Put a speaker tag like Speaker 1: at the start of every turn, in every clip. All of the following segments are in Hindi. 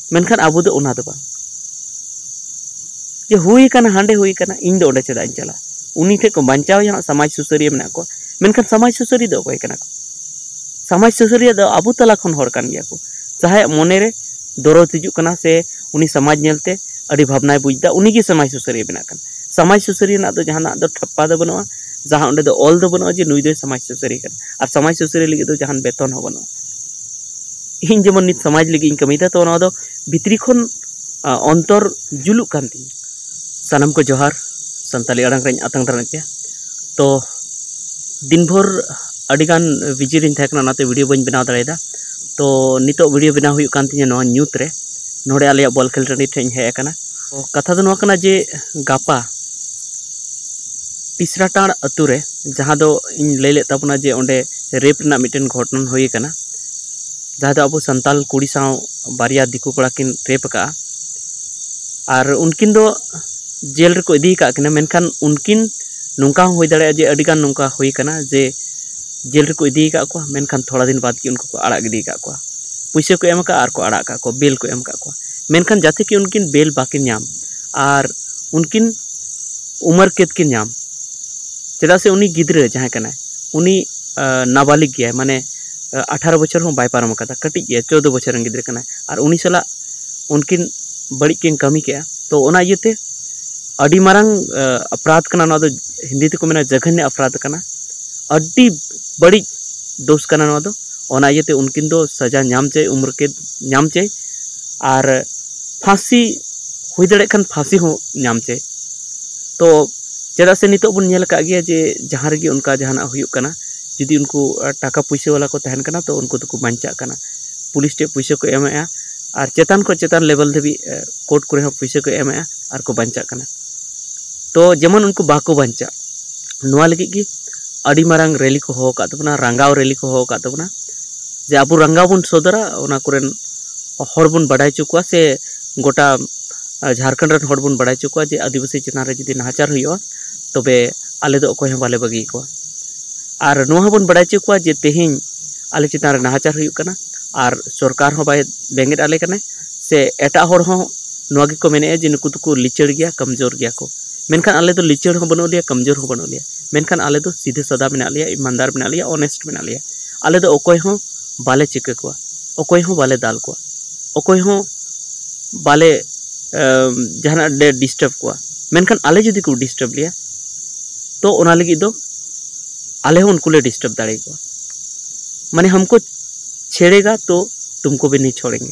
Speaker 1: मेनखान आबो दो ओना दो बांग जे हुई काना हांडे हुई काना इन दो ओंडे चेदा इन चला उनी ठे को बांचाव या समाज सुसरिया मेना को मेनखान समाज सुसरी दो कोई काना को समाज सुसरिया दो आबो तला खन हर कान गया को चाहे मोने रे दरद हिजु काना से उनी समाज नेलते अड़ी भावनाय बुझदा उनी की समाज सुसरिया मेना कान समाज सुसरिया ना दो जहाना दो ठप्पा दो बनवा जहां ओंडे दो ऑल दो बनवा जे नुई दो समाज सुसरिया कान और समाज सुसरिया लगी दो जहान बेतन हो बनवा इन जेमन नित समाज लगी इन कमीदा तो ना दो भितरी खन अंतर जुलुक कान ती सानम को जोहार संताली अड़ांग रें आतंग दारां पे तो दिन भर अडिगान बिजी रिन थाकना नाते वीडियो बन बनाव दाड़ेदा तो नितो वीडियो बनाव हुयुक कान तिᱧᱟ नोआ न्यूत रे नोडे आलिया बॉल खेल टंडी ठेñ हेज अकाना तो कथा दो नोआ कना जे गापा पिसराटाड़ अतु रे जहां दो इन लई ले ताबना जे ओंडे रेप ना मिटन घटना हुई काना जहां दो अबो संताल कुड़ी साव बारिया दिकु कोड़ा किन रेप का और उनकिन दो जेल रे को इदी का किना मेनखान उनकिन नोंका हुई दाड़े जे अडिगान नोंका हुई काना जे जेल रे को इदी का को मेनखान थोड़ा दिन बाद की उनको को आड़ा गिदी का को पैसे को एम का आर को आड़ा का को बेल को एम का को मेनखान जाते कि उनकिन बेल बाकिन नाम और उनकिन उमर केद किन नाम चेदा से उनी गिद्रे जहां कना उनी नाबालिग गया माने 18 बछर हो बाय पारम कदा कटी गया 14 बछर गिद्रे कना और उनी सला उनकिन बड़ी किन कमी के तो ओना येते अडी मारंग अपराध कना ना दो हिंदी ते को मेना जघन्य अपराध कना अडी बड़ी दोष कना ना दो ओना येते उनकिन दो सजा नाम चे उम्र के नाम चे और फांसी हुई दड़े खान फांसी हो नाम चे तो चेदा से नितो बन नेल का गया जे जहां रेगी उनका जहाना हुयुक कना जुदी उनको टाका पैसे वाला को तहन कना तो उनको तो को बांचा कना पुलिस टे पैसे को एमया और चेतान लेवल धबी कोर्ट को पैसे को एमया और को बांचा कना तो जेमन उनको बाको बांचा नोआ लगी की अड़ी मारंग रैली को हो का तबना रंगाव रैली को हो का तबना जे अब रंगाव बन सदरा ओना कुरेन हर बन बढ़ाई चुकुआ से गोटा झारखंड रन हर बन बढ़ाई चुकुआ जे आदिवासी चेतान रे जुदी नाचार हुआ तबे आले दो अकोय बाले बगी को और नोहा बन बढ़ाई चुकुआ जे तेहिं आले चेतान रे नाचार हुयुक कना और सरकार हो बाय बेंगेट आले कने से एटा हर हो नोआ गे को मेने जे नुकु तुको लिचड़ गया कमजोर गया को मेनखान आले तो लिचड़ हो बनो लिया कमजोर हो बनो लिया मेनखान आले तो सीधे सादा मेना लिया ईमानदार मेना लिया ऑनेस्ट मेना लिया आले तो अकोय हो बाले चिके को अकोय हो बाले दाल को अकोय हो बाले जहाना डे डिस्टर्ब को मेनखान आले जदी को डिस्टर्ब लिया तो ओना लगी दो आले हो उनको ले डिस्टर्ब दाड़े को माने हमको छेड़ेगा तो तुमको भी नहीं छोड़ेंगे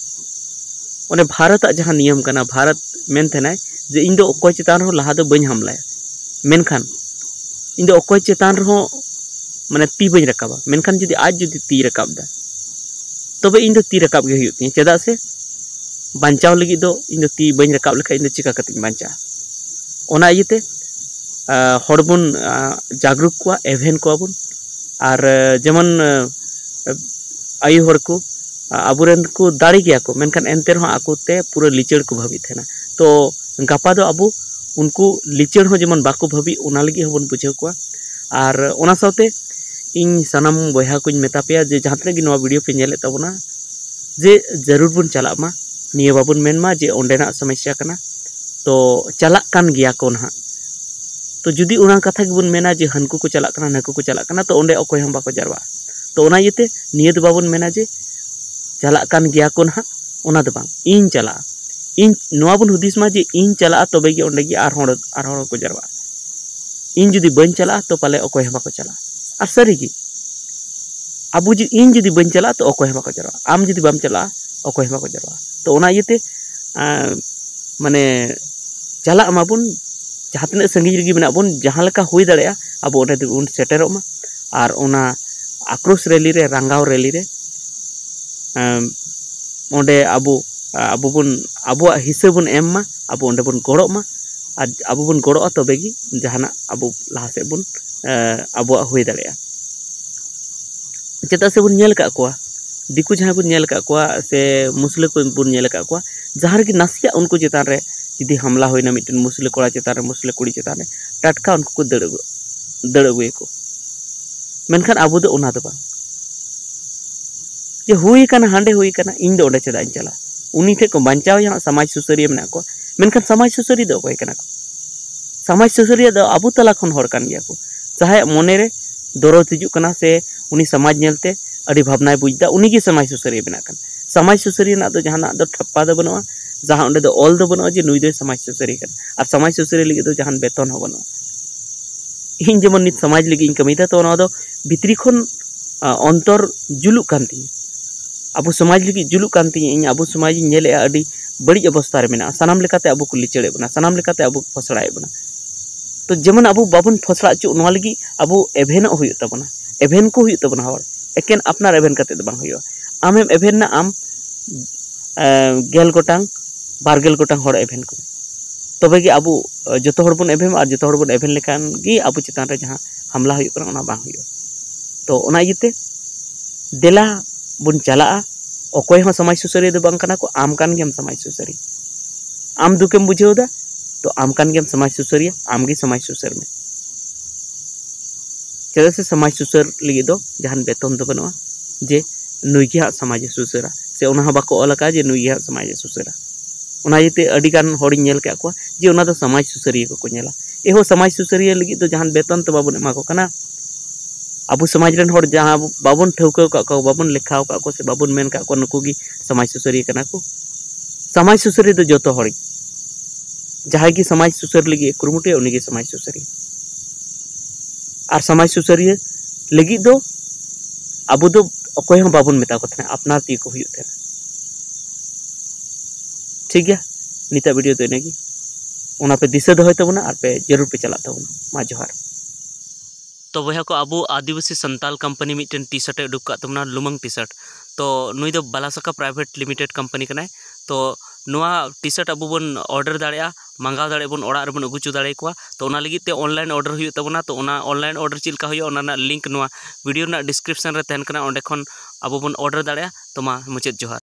Speaker 1: ओने भारत जहां नियम कना भारत मेन थेनाय जे इन दो अकोय चेतान रो लहा दो बኝ हमलाया मेनखान इन दो अकोय चेतान रो माने ती बኝ रकाबा मेनखान जदी आज जदी ती रकाब दा तबे इन दो ती रकाब गे हुयुत चेदा से बांचाव लगी दो इन दो ती बኝ रकाब लेखा इन दो चिका कतिन बांचा ओना इयते हड़बुन जागरूक को एवेन को बुन और जेमन आयु हर को आबुरेन को दाड़ी गया को मेनखान एनते रहो आकोते पूरा लिचड़ को भावी थेना तो गापा दो अबु उनको लिचड़ हो जेमन बाको भावी ओना लगी होबन बुझाव को और ओना साथे इन सनम बयहा को मेता पे जे जहां तक नवा वीडियो पे नेले तबना जे जरूर बुन चला मा निये बाबुन मेनमा जे ओंडेना समस्या कना तो चला कान गया को ना तो जुदी उना कथा गेबुन मेना जे हनको को चला कना नको को चला कना तो ओंडे अकोय हम बाको जारवा तो ओना येते निये दो बाबुन मेना जे चला कान गया को ना ओना दो बांग इन चला इन नवा बुन हुदिस मा जे इन चला तबे गे ओंडे गे आर होड़ को जारवा इन जुदी बन चला तो पाले अकोय हम बाको चला और सरी गी अबु जी इन जुदी बन चला तो अकोय हम बाको जारवा आम जुदी बाम चला अकोय हम बाको जारवा तो ओना येते माने चला माबुन जहां तने संगी रगी मेना बुन जहां लेका हुई दाड़या अब ओने दो उन सेटेरो मा और ओना आक्रोश रैली रे रंगाव रैली रे ओंडे अबु बुन अबु हिस्सा बुन एम मा अबु ओंडे बुन गड़ो मा और अबु बुन गड़ो तबे गी जहाना अबु लहा से बुन अबु हुई दाड़या चेता से बुन नेल का को दिकु जहां बुन नेल का को से मुस्लिम को बुन नेल का को जहां रे नासिया उनको चेतान रे यदि हमला होना मिट्टन मुस्लिम कोड़ा चेतान मुस्लिम कुड़ी चेतान टटका उनको को दड़ अगुए को मेनखान आबो दो ओना दो बांग जे हुई काना हांडे हुई काना इन दो ओंडे चेदा इन चला उनी ठे को बांचाव यहाँ समाज सुसरिया मेना को मेनखान समाज सुसरिया दो कोई कना को समाज सुसरिया दो अबु तला खन हर कान गया को चाहे मोने रे दरद हिजु कना से उनी समाज नेलते अड़ी भावनाय बुझदा उनी की समाज सुसरिया बना कन समाज सुसरिया ना दो जहाना दो ठप्पा दो बनवा जहां ओंडे दो ऑल दो बनवा जे नुई दो समाज सुसरिया कन और समाज सुसरिया लगी दो जहान बेतन हो बनवा इन जेमन नित समाज लगी इन कमीदा तो ना दो भितरी खन अंतर जुलुक कान तिनी अबु समाज लगी जुलुक कान तिनी इन अबु समाज नेले अड़ी बड़ी अवस्था रे मेना सनाम लेकाते अबु को लिचड़े बना सनाम लेकाते अबु फसड़ाए बना तो जेमन अबु बाबुन फसड़ा चु नोआ लगी अबु एभेन हुई तबना एभेन को हुई तबना हर एकेन अपनार एभेन काते बांग हुई आमेम एभेन ना आम गेल गोटांग बारगेल गोटांग हर एभेन को तबे कि अबु जतो हर बन एभेन और जतो हर बन एभेन लेकान गी अबु चितान रे जहां हमला हुई कना ओना बांग हुई तो ओना इते देला बुन चला अकोय हो समाज सुसरिया दो बांग कना को आम कान गेम समाज सुसरिया आम दुकेम बुझेवदा तो आम कान गेम समाज सुसरिया आम गी समाज सुसर में चेदा से समाज सुसर लगी दो जहान बेतन दो बनवा जे नुई गी हा समाज सुसरा से ओना बाको अलका जे नुई गी हा समाज सुसरा ओना इते अडी गान होड़ी नेल का को जे ओना दो समाज सुसरिया को नेला एहो समाज सुसरिया लगी दो जहान बेतन तो बाबुन एमा को कना अबु समाज रन होड़ जहां बाबुन ठौका का बाबुन लेखाव का को से बाबुन मेन का को नुकु गी समाज सुसरिया कना को समाज सुसरिया दो जतो होड़ी जहां की समाज सुसर लगी कुरुमुटे उनी की समाज सुसरिया और समाज सुसरिया लगी दो अबु दो अकोय हम बाबुन मेता को थे अपना ती को हुई थे ठीक है निता वीडियो तो इनेगी उना पे दिशा दो तबना और पे जरूर पे चला तबना मा जोहार तो बया को अबु आदिवासी संताल कंपनी मिटन टी शर्ट उडुक का तबना लुमंग टी शर्ट तो नुई दो बालासका प्राइवेट लिमिटेड कंपनी कनाय तो नुआ टी शर्ट अबु बन ऑर्डर दाड़िया मंगाव दाड़े बन ओड़ा बन अगुचु दाड़े को तो ओना लगी ते ऑनलाइन ऑर्डर हुई तबना तो ओना ऑनलाइन ऑर्डर चिलका हुई ओना ना लिंक नुआ वीडियो ना डिस्क्रिप्शन रे तहन कना ओंडे खन अबु बन ऑर्डर दाड़िया तो मा मुचाद जोहार।